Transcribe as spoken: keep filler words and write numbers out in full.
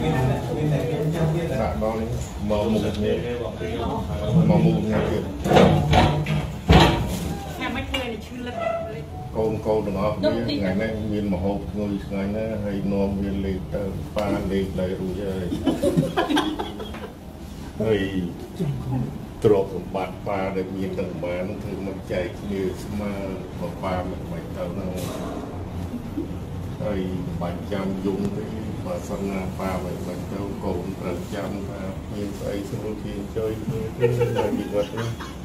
ដាក់ដល់នេះមកមុខនេះមកមុខនេះទៀតខាងមិនឃើញឈឺលឹកកូនកូនទាំងអស់គ្នាថ្ងៃនេះមានមហូបងុយស្ងាញ់ណាហើយនាំវាលេខទៅប៉ាលេខដៃរួចហើយហើយទ្រព្យសម្បត្តិប៉ាដែលមានទាំងបានគឺមកចែកគ្នាស្មើមកប៉ាមិនបាច់ទៅហ្នឹងហើយបាច់ចាំយំទេបើសិនណាប៉ាមិនបាច់ទៅកូនត្រូវចាំថាមានស្អីស្រួលជាងជួយគ្នាទេនៅជីវិតនេះ